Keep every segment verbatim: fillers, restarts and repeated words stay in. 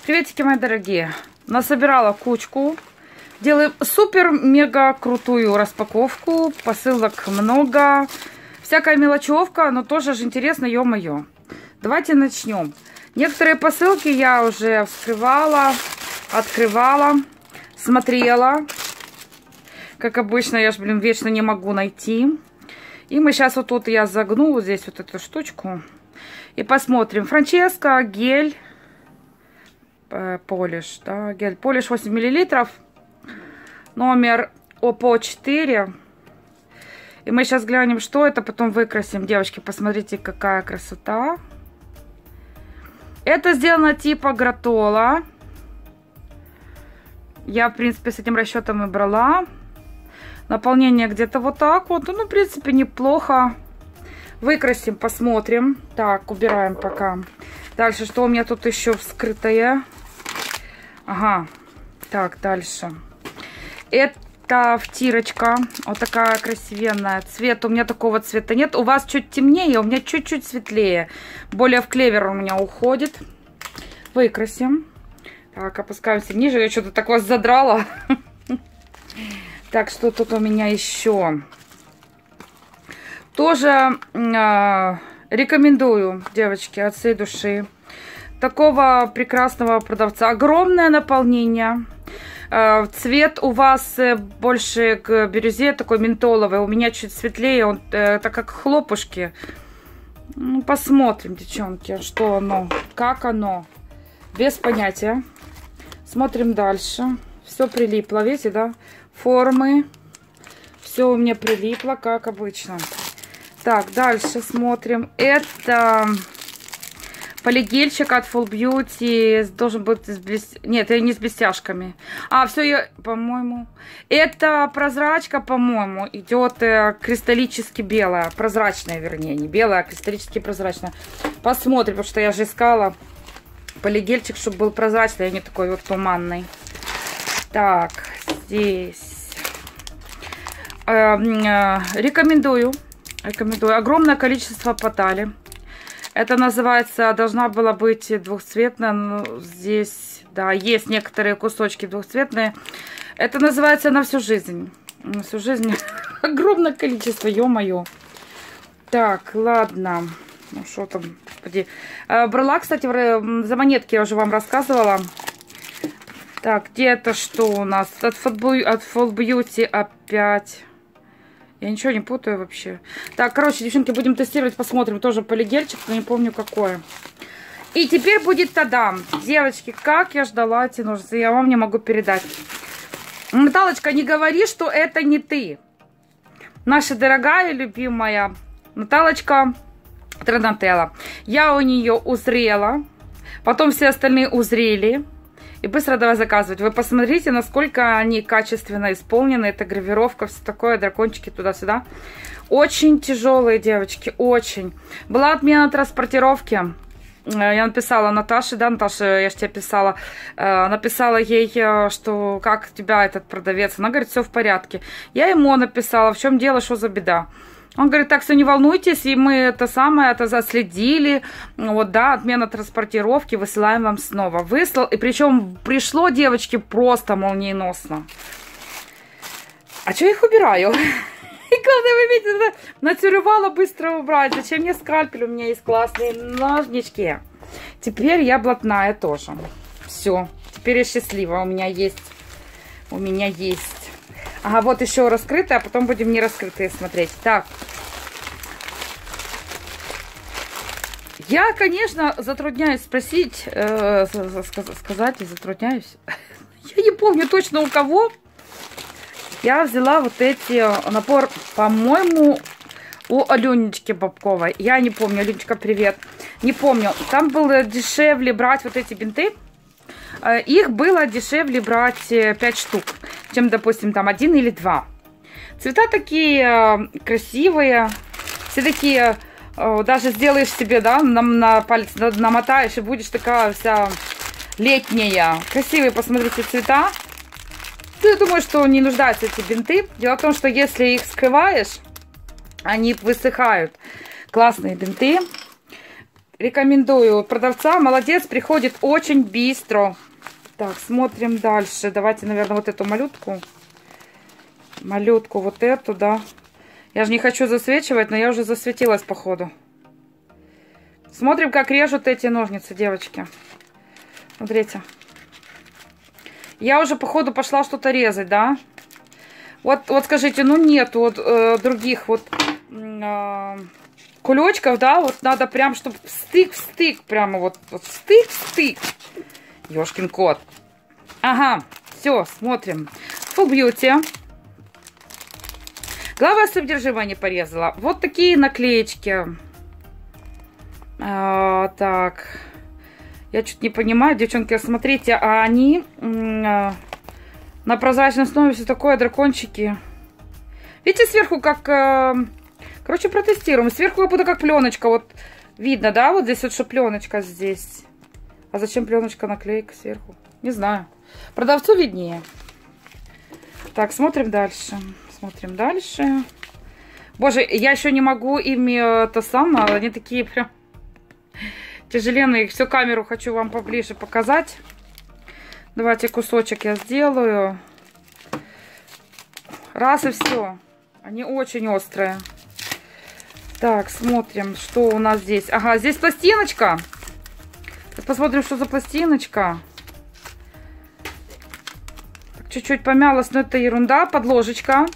Приветики, мои дорогие. Насобирала кучку. Делаем супер-мега крутую распаковку. Посылок много. Всякая мелочевка, но тоже же интересно, ё-моё. Давайте начнем. Некоторые посылки я уже вскрывала, открывала, смотрела. Как обычно, я же, блин, вечно не могу найти. И мы сейчас вот тут я загну вот здесь вот эту штучку. И посмотрим. Франческо, гель. Полиш, да, гель. Полиш восемь миллилитров. Номер ОПО четыре. И мы сейчас глянем, что это, потом выкрасим. Девочки, посмотрите, какая красота. Это сделано типа гратола. Я, в принципе, с этим расчетом и брала. Наполнение где-то вот так вот. Ну, в принципе, неплохо. Выкрасим, посмотрим. Так, убираем пока. Дальше, что у меня тут еще вскрытое? Ага. Так, дальше. Это втирочка. Вот такая красивенная. Цвет у меня такого цвета нет. У вас чуть темнее, у меня чуть-чуть светлее. Более в клевер у меня уходит. Выкрасим. Так, опускаемся ниже. Я что-то так вас задрала. Так, что тут у меня еще? Тоже э, рекомендую, девочки, от всей души. Такого прекрасного продавца. Огромное наполнение. Э, цвет у вас больше к бирюзе, такой ментоловый. У меня чуть светлее, он э, так как хлопушки. Ну, посмотрим, девчонки, что оно, как оно. Без понятия. Смотрим дальше. Все прилипло, видите, да? Формы. Все у меня прилипло, как обычно. Так, дальше смотрим. Это полигельчик от Full Beauty. Должен быть с блест... Нет, не с блестяшками. А, все, я, по-моему. Это прозрачка, по-моему, идет кристаллически белая. Прозрачная, вернее. Не белая, а кристаллически прозрачная. Посмотрим, потому что я же искала полигельчик, чтобы был прозрачный, а не такой вот туманный. Так, здесь. Э, э, рекомендую. Рекомендую. Огромное количество потали. Это называется, должна была быть двухцветная. Но здесь, да, есть некоторые кусочки двухцветные. Это называется на всю жизнь. На всю жизнь. Огромное количество, ё-моё. Так, ладно. Ну, что там, господи. Брала, кстати, за монетки я уже вам рассказывала. Так, где это что у нас? От Full Beauty опять. Я ничего не путаю вообще. Так, короче, девчонки, будем тестировать, посмотрим. Тоже полигельчик, но не помню какое. И теперь будет тадам. Девочки, как я ждала эти ножницы. Я вам не могу передать. Наталочка, не говори, что это не ты. Наша дорогая, любимая Наталочка Тронателла. Я у нее узрела. Потом все остальные узрели. И быстро давай заказывать. Вы посмотрите, насколько они качественно исполнены. Это гравировка, все такое, дракончики туда-сюда. Очень тяжелые, девочки, очень. Была отмена транспортировки. Я написала Наташе, да, Наташа, я же тебе писала. Написала ей, что как у тебя этот продавец. Она говорит, все в порядке. Я ему написала, в чем дело, что за беда. Он говорит, так, все, не волнуйтесь, и мы это самое, это заследили, вот, да, отмена транспортировки, высылаем вам снова. Выслал, и причем пришло, девочки, просто молниеносно. А что я их убираю? И главное, вы видите, натюрювала быстро убрать. Зачем мне скальпель? У меня есть классные ножнички. Теперь я блатная тоже. Все, теперь я счастлива, у меня есть, у меня есть. Ага, вот еще раскрытые, а потом будем не раскрытые смотреть. Так. Я, конечно, затрудняюсь спросить, э, сказать и затрудняюсь. Я не помню точно у кого. Я взяла вот эти набор, по-моему, у Аленечки Бабковой. Я не помню, Аленечка, привет. Не помню. Там было дешевле брать вот эти бинты. Их было дешевле брать пять штук, чем, допустим, там один или два. Цвета такие красивые, все такие, даже сделаешь себе, да, на, на палец намотаешь и будешь такая вся летняя. Красивые, посмотрите, цвета. Я думаю, что не нуждаются эти бинты. Дело в том, что если их скрываешь, они высыхают. Классные бинты. Рекомендую продавца. Молодец, приходит очень быстро. Так, смотрим дальше. Давайте, наверное, вот эту малютку. Малютку вот эту, да. Я же не хочу засвечивать, но я уже засветилась, походу. Смотрим, как режут эти ножницы, девочки. Смотрите. Я уже, походу, пошла что-то резать, да? Вот, вот скажите, ну нет вот э, других вот э, кулечков, да? Вот надо прям, чтобы стык в стык, прямо вот, вот стык в стык. Ёшкин кот. Ага, все, смотрим. Full Beauty. Главное содержимое не порезала. Вот такие наклеечки. А, так. Я что-то не понимаю, девчонки, смотрите, а они а, на прозрачной основе все такое, дракончики. Видите, сверху как... А, короче, протестируем. Сверху как будто как пленочка. Вот видно, да? Вот здесь вот что пленочка здесь. А зачем пленочка, наклейка сверху? Не знаю. Продавцу виднее. Так, смотрим дальше. Смотрим дальше. Боже, я еще не могу ими то самое. Они такие прям тяжеленные. Всю камеру хочу вам поближе показать. Давайте кусочек я сделаю. Раз и все. Они очень острые. Так, смотрим, что у нас здесь. Ага, здесь пластиночка. Посмотрим, что за пластиночка. Чуть-чуть помялась, но это ерунда. Подложечка.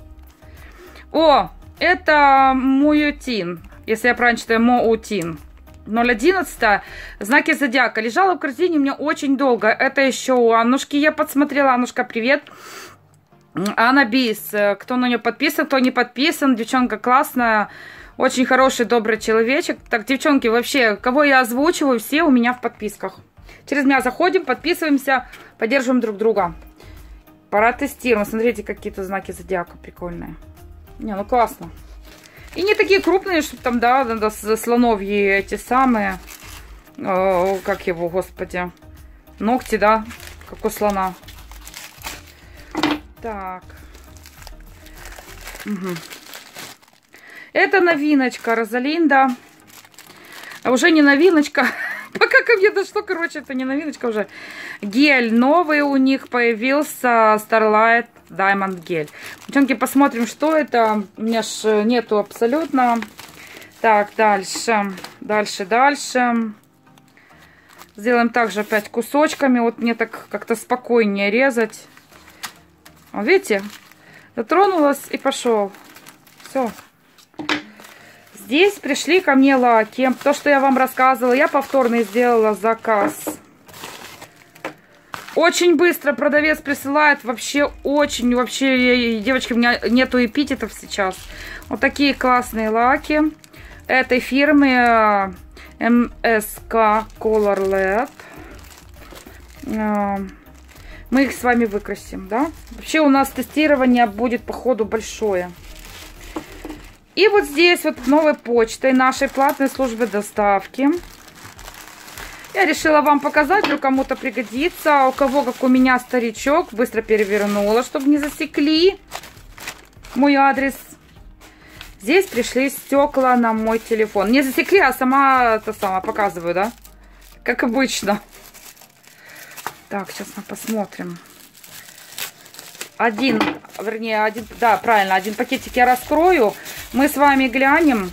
О, это Муютин. Если я правильно читаю, Моутин. ноль одиннадцать. Знаки зодиака. Лежала в корзине у меня очень долго. Это еще у Аннушки я подсмотрела. Аннушка, привет. Анна Бис. Кто на нее подписан, кто не подписан. Девчонка классная. Очень хороший, добрый человечек. Так, девчонки, вообще, кого я озвучиваю, все у меня в подписках. Через меня заходим, подписываемся, поддерживаем друг друга. Пора тестируем. Смотрите, какие-то знаки зодиака прикольные. Не, ну классно. И не такие крупные, чтобы там, да, надо слоновьи эти самые. О, как его, господи. Ногти, да, как у слона. Так. Угу. Это новиночка Розалинда. А уже не новиночка. Пока ко мне дошло, короче, это не новиночка уже. Гель новый у них появился. Starlight Diamond гель. Девчонки, посмотрим, что это. У меня ж нету абсолютно. Так, дальше. Дальше, дальше. Сделаем также опять кусочками. Вот мне так как-то спокойнее резать. Вот видите? Дотронулась и пошел. Все. Здесь пришли ко мне лаки. То, что я вам рассказывала, я повторно сделала заказ. Очень быстро продавец присылает. Вообще, очень, вообще, девочки, у меня нету эпитетов сейчас. Вот такие классные лаки. Этой фирмы эм эс ка Color лед. Мы их с вами выкрасим, да? Вообще, у нас тестирование будет, походу, большое. И вот здесь вот новой почтой нашей платной службы доставки. Я решила вам показать, вдруг кому-то пригодится. У кого, как у меня, старичок. Быстро перевернула, чтобы не засекли мой адрес. Здесь пришли стекла на мой телефон. Не засекли, а сама это сама показываю, да? Как обычно. Так, сейчас мы посмотрим. Один, вернее, один, да, правильно, один пакетик я раскрою. Мы с вами глянем,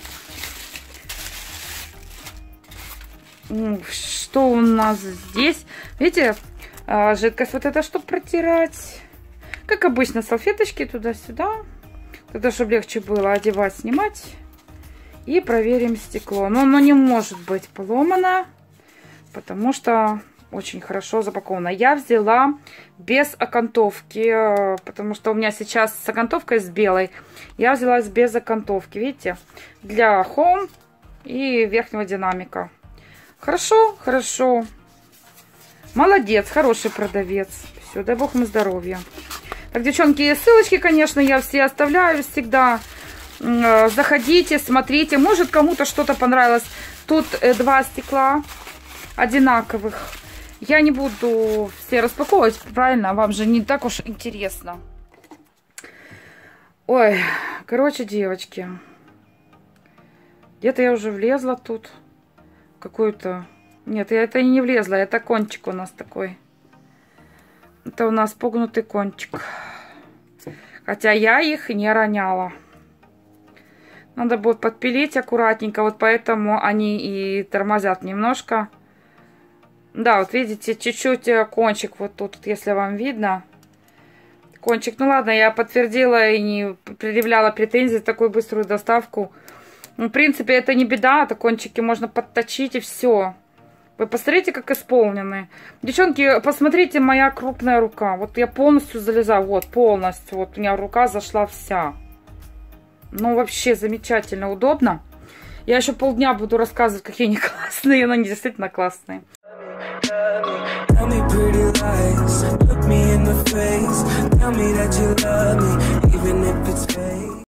что у нас здесь. Видите, жидкость вот это, чтобы протирать. Как обычно, салфеточки туда-сюда. Тогда, чтобы легче было одевать, снимать. И проверим стекло. Но оно не может быть поломано, потому что очень хорошо запаковано. Я взяла без окантовки, потому что у меня сейчас с окантовкой с белой. Я взяла без окантовки, видите, для Home и верхнего динамика. Хорошо, хорошо. Молодец, хороший продавец. Все, дай бог ему здоровья. Так, девчонки, ссылочки, конечно, я все оставляю всегда. Заходите, смотрите. Может, кому-то что-то понравилось. Тут два стекла одинаковых. Я не буду все распаковывать, правильно? Вам же не так уж интересно. Ой, короче, девочки. Где-то я уже влезла тут. какую-то... Нет, я это не влезла, это кончик у нас такой. Это у нас погнутый кончик. Хотя я их не роняла. Надо будет подпилить аккуратненько, вот поэтому они и тормозят немножко. Да, вот видите, чуть-чуть кончик вот тут, если вам видно. Кончик, ну ладно, я подтвердила и не предъявляла претензий за такую быструю доставку. Ну, в принципе, это не беда, это кончики можно подточить и все. Вы посмотрите, как исполнены. Девчонки, посмотрите, моя крупная рука. Вот я полностью залезаю, вот, полностью. Вот у меня рука зашла вся. Ну, вообще замечательно, удобно. Я еще полдня буду рассказывать, какие они классные, но они действительно классные. Tell me pretty lies, look me in the face, tell me that you love me, even if it's fake.